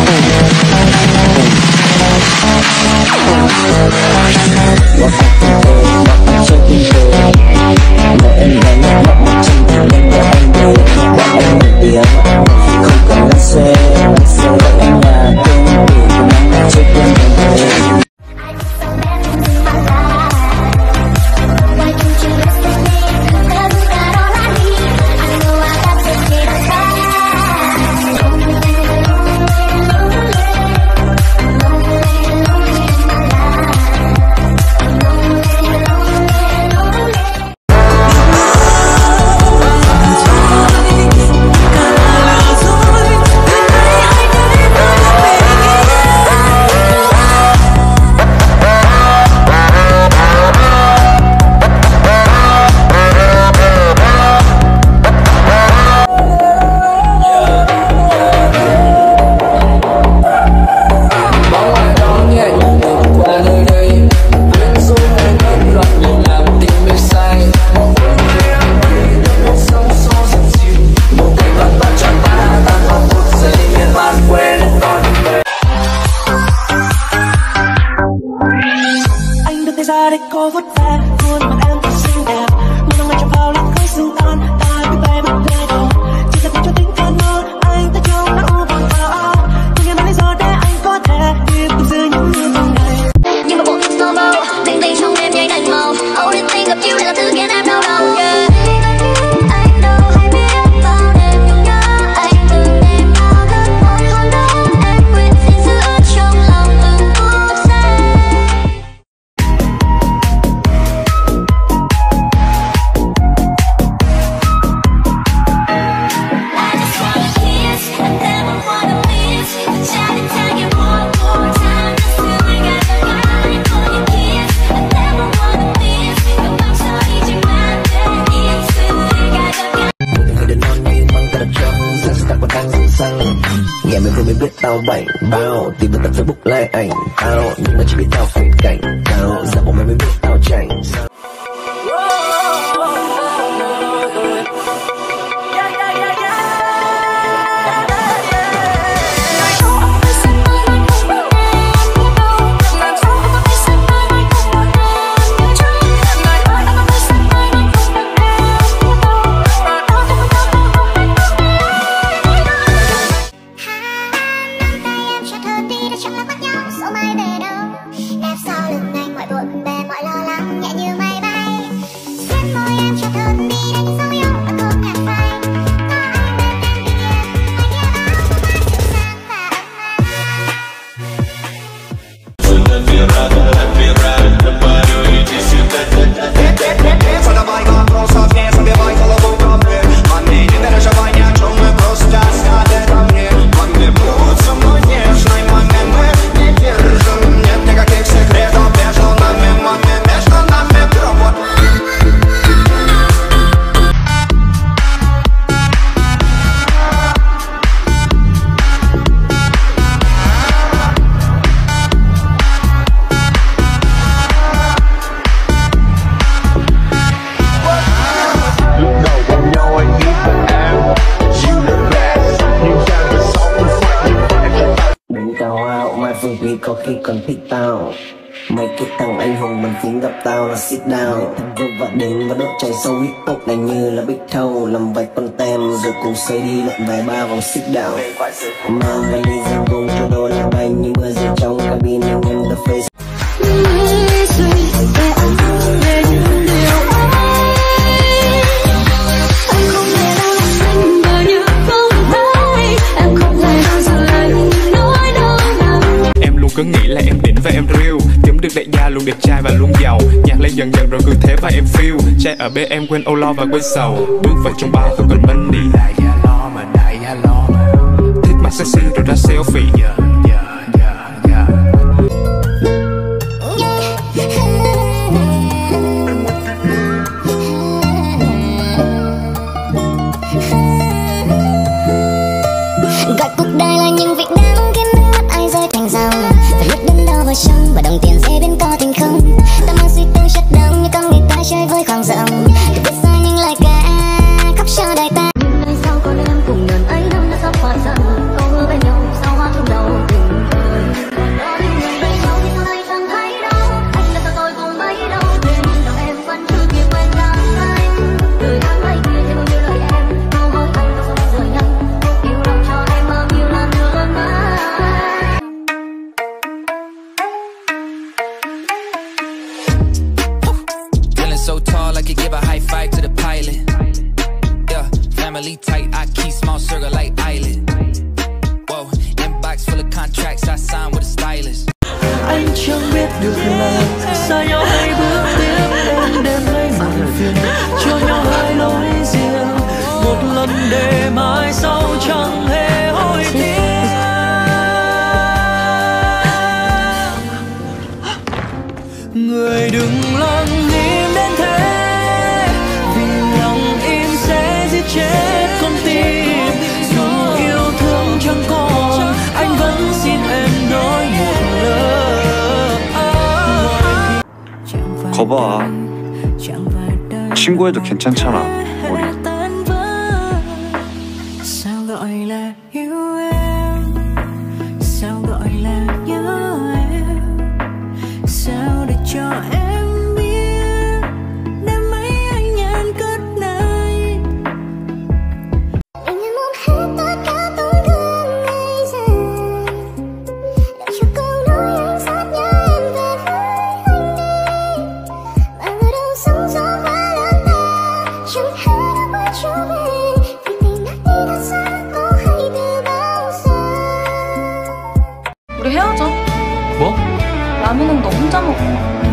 Nghe mình vừa mới biết tao bệnh bao, tìm được tập Facebook like ảnh tao, nhưng mà chỉ biết tao phải cảnh tao, giờ bọn mày mới biết tao chảnh. Có khi còn thích tao. Mấy cái thằng anh hùng mình phím gặp tao là sit down. Thằng vô và đến và đốt cháy sâu hip hop này như là big toe. Làm vài con tem rồi cùng xây đi lộn vài ba vòng sit down. Mang vali ra vùng cho đô la bay như mưa rơi trong cabin anh em the face. Cứ nghĩ là em đỉnh và em real, kiếm được đại gia luôn đẹp trai và luôn giàu. Nhạc lên dần dần rồi cứ thế và em feel. Trai ở bên em quên âu lo và quên sầu. Bước vào trong bar không cần money. Đại gia lo mà, đại gia lo mà. Thích mặt sexy rồi ra selfie. Gọi cuộc đời là những việc đáng khiến nước mắt ai rơi thành dòng. Vào sông và đồng tiền dễ biến có tình không. Ta mang suy tư chất đông như con người ta chơi với khoảng rộng. Được biết ra những lời ca khóc cho đời ta. Nhưng ngày sau con em cùng đàn ấy năm đã sắp hoa dần. Câu hứa bên nhau sau hoa trong đầu. 봐봐. 친구해도 괜찮잖아, 우리. Sao gọi là yêu em? Sao gọi là nhớ em? Sao để cho em biết đêm ấy anh nhận cất này? Anh muốn hết tất cả tổn thương ngày dài, để cho câu nói anh sát nhớ em về với anh đi. Và người đâu sóng gió quá lớn ta chẳng thể đã quay trở về, vì tình đã đi thật xa có hay từ bao giờ. 우리 헤어져. 뭐? 라면은 너 혼자 먹어.